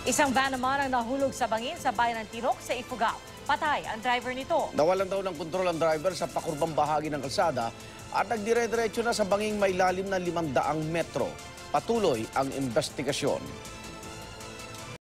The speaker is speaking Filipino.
Isang van naman ang nahulog sa bangin sa bayan ng Tirok sa Ifugao. Patay ang driver nito. Nawalan daw ng kontrol ang driver sa pakurbang bahagi ng kalsada at nagdire-diretso na sa banging may lalim na 500 metro. Patuloy ang investigasyon.